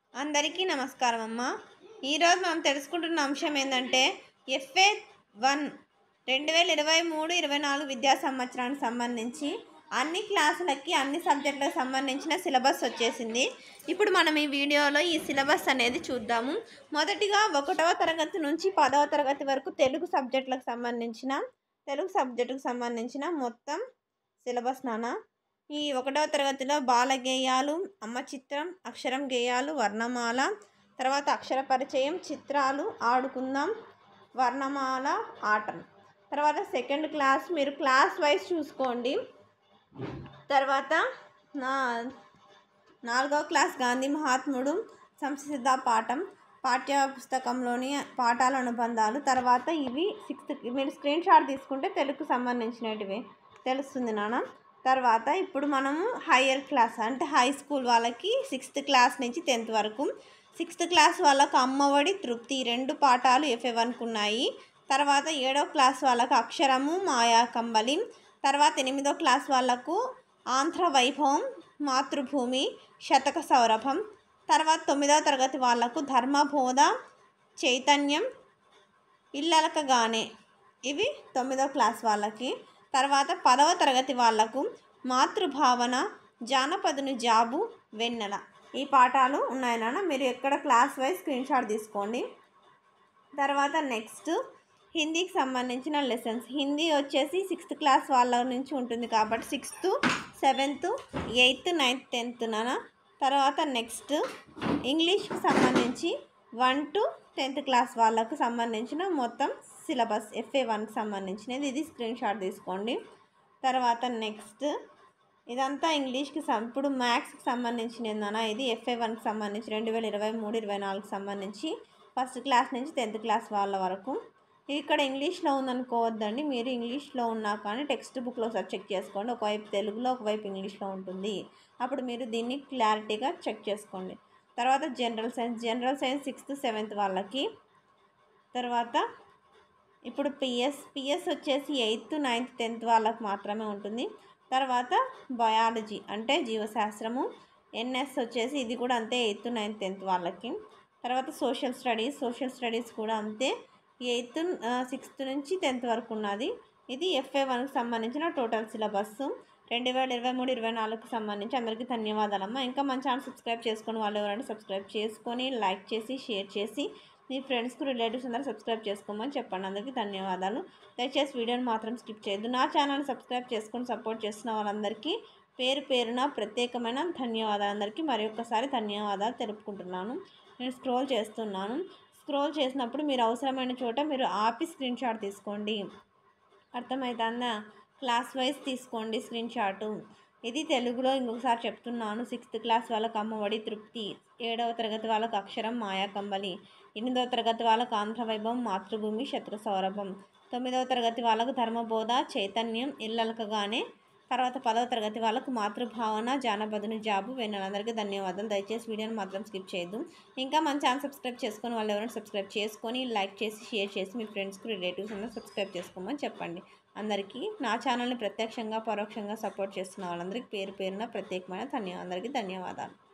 అందరికీ నమస్కారం అమ్మ. ఈరోజు మనం తెలుసుకుంటున్న అంశం ఏంటంటే FA1 2023-24 విద్యా సంవత్సరానికి సంబంధించి అన్ని క్లాసులకి అన్ని సబ్జెక్టులకు సంబంధించిన సిలబస్ వచ్చేసింది. ఇప్పుడు మనం ఈ వీడియోలో ఈ సిలబస్ అనేది చూద్దాము. మొదటిగా 1వ తరగతి నుంచి 10వ తరగతి వరకు తెలుగు సబ్జెక్టుకు సంబంధించిన మొత్తం సిలబస్ నానా. ఈ 1వ తరగతిలో బాల గేయాలు, అమ్మ చిత్రం, అక్షరం గేయాలు, వర్ణమాల, తర్వాత అక్షర పరిచయం, చిత్రాలు, ఆడుకుందాం, వర్ణమాల, ఆటం. తర్వాత సెకండ్ క్లాస్ మీరు క్లాస్ వైజ్ చూసుకోండి. తర్వాత 4వ క్లాస్ గాంధీ మహాత్ముడు, సంసిద్ధ పాఠం, పాఠ్య పుస్తకంలోని పాఠాల అనుబంధాలు. తర్వాత ఇవి 6th మీరు స్క్రీన్ షాట్ తీసుకుంటే తెలుగుకు సంబంధించినటివి తెలుస్తుంది నాన్న. తర్వాత ఇప్పుడు మనము హయ్యర్ క్లాస్ అంటే హై స్కూల్ వాళ్ళకి 6th క్లాస్ నుంచి 10th వరకు. 6th క్లాస్ వాళ్ళకు అమ్మఒడి, తృప్తి 2 పాఠాలు FA1కు ఉన్నాయి. తర్వాత 7వ క్లాస్ వాళ్ళకు అక్షరము, మాయా కంబలి. తర్వాత 8వ క్లాస్ వాళ్ళకు ఆంధ్ర వైభవం, మాతృభూమి, శతక సౌరభం. తర్వాత 9వ తరగతి వాళ్ళకు ధర్మబోధ, చైతన్యం, ఇల్లలకగానే. ఇవి 9వ క్లాస్ వాళ్ళకి. తర్వాత 10వ తరగతి వాళ్లకు మాతృభావన, జానపదుని జాబు, వెన్నెల. ఈ పాఠాలు ఉన్నాయి నాన్న. మీరు ఎక్కడ క్లాస్ వైజ్ స్క్రీన్ షాట్ తీసుకోండి. తర్వాత నెక్స్ట్ హిందీకి సంబంధించిన లెసన్స్. హిందీ వచ్చేసి 6th క్లాస్ వాళ్ళ నుంచి ఉంటుంది కాబట్టి 6th, 7th, 8th, 9th, 10th నాన్న. తర్వాత నెక్స్ట్ ఇంగ్లీష్కి సంబంధించి 1 to 10th క్లాస్ వాళ్ళకు సంబంధించిన మొత్తం సిలబస్ FA1కి సంబంధించినది. ఇది స్క్రీన్ షాట్ తీసుకోండి. తర్వాత నెక్స్ట్ ఇదంతా ఇంగ్లీష్కి ఇప్పుడు మ్యాథ్స్కి సంబంధించినది నాన్న. ఇది FA1కి సంబంధించి 2023-24కి సంబంధించి 1st క్లాస్ నుంచి 10th క్లాస్ వాళ్ళ వరకు. ఇక్కడ ఇంగ్లీష్లో ఉందనుకోవద్దండి. మీరు ఇంగ్లీష్లో ఉన్నా కానీ టెక్స్ట్ బుక్లో చెక్ చేసుకోండి. ఒకవైపు తెలుగులో ఒకవైపు ఇంగ్లీష్లో ఉంటుంది. అప్పుడు మీరు దీన్ని క్లారిటీగా చెక్ చేసుకోండి. తర్వాత జనరల్ సైన్స్ 6th, 7th వాళ్ళకి. తర్వాత ఇప్పుడు పిఎస్ వచ్చేసి 8th, 9th, 10th వాళ్ళకి మాత్రమే ఉంటుంది. తర్వాత బయాలజీ అంటే జీవశాస్త్రము, NS వచ్చేసి ఇది కూడా అంతే 8th, 9th, 10th వాళ్ళకి. తర్వాత సోషల్ స్టడీస్ కూడా అంతే 8th, 6th నుంచి 10th వరకు ఉన్నది. ఇది FA1కి సంబంధించిన టోటల్ సిలబస్ 2023-24కి సంబంధించి. అందరికీ ధన్యవాదాలమ్మ. ఇంకా మన ఛానల్ సబ్స్క్రైబ్ చేసుకొని వాళ్ళు ఎవరైనా సబ్స్క్రైబ్ చేసుకొని లైక్ చేసి షేర్ చేసి మీ ఫ్రెండ్స్కి రిలేటివ్స్ అందరూ సబ్స్క్రైబ్ చేసుకోమని చెప్పండి. అందరికీ ధన్యవాదాలు. దయచేసి వీడియోని మాత్రం స్కిప్ చేయొద్దు. నా ఛానల్ని సబ్స్క్రైబ్ చేసుకొని సపోర్ట్ చేస్తున్న వాళ్ళందరికీ పేరు పేరున ప్రత్యేకమైన ధన్యవాదాలు. అందరికీ మరి ఒక్కసారి ధన్యవాదాలు తెలుపుకుంటున్నాను. నేను స్క్రోల్ చేస్తున్నాను. స్క్రోల్ చేసినప్పుడు మీరు అవసరమైన చోట మీరు ఆపి స్క్రీన్ షాట్ తీసుకోండి. అర్థమవుతుందా? క్లాస్ వైజ్ తీసుకోండి స్క్రీన్ షాటు. ఇది తెలుగులో ఇంకొకసారి చెప్తున్నాను. 6th క్లాస్ వాళ్ళకు అమ్మఒడి, తృప్తి. 7వ తరగతి వాళ్ళకు అక్షరం, మాయా కంబలి. 8వ తరగతి వాళ్ళకు ఆంధ్ర వైభవం, మాతృభూమి, శతక సౌరభం. 9వ తరగతి వాళ్ళకు ధర్మబోధ, చైతన్యం, ఇల్లలకగానే. తర్వాత 10వ తరగతి వాళ్ళకు మాతృభావన, జానపదుని జాబు, వెన్నెల. అందరికీ ధన్యవాదాలు. దయచేసి వీడియోని మాత్రం స్కిప్ చేయొద్దు. ఇంకా మన ఛానల్ సబ్స్క్రైబ్ చేసుకొని వాళ్ళు ఎవరైనా సబ్స్క్రైబ్ చేసుకొని లైక్ చేసి షేర్ చేసి మీ ఫ్రెండ్స్కి రిలేటివ్స్ అందరూ సబ్స్క్రైబ్ చేసుకోమని చెప్పండి. అందరికీ నా ఛానల్ని ప్రత్యక్షంగా పరోక్షంగా సపోర్ట్ చేస్తున్న వాళ్ళందరికీ పేరు పేరున ప్రత్యేకమైన అందరికీ ధన్యవాదాలు.